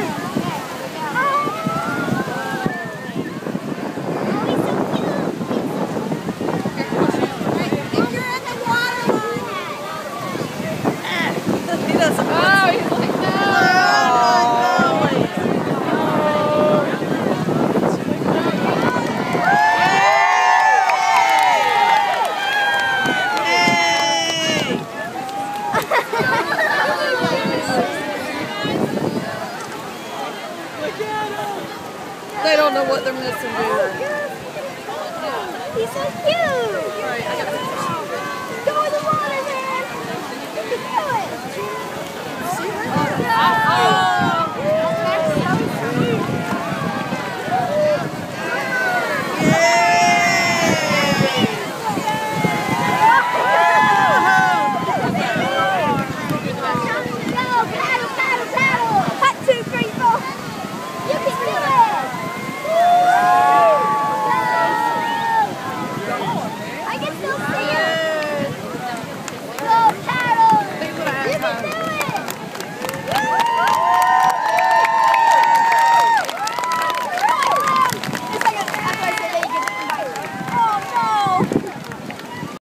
They don't know what they're missing, do they? He's so cute! Right, I got Go in the water, man! You can do it! Oh!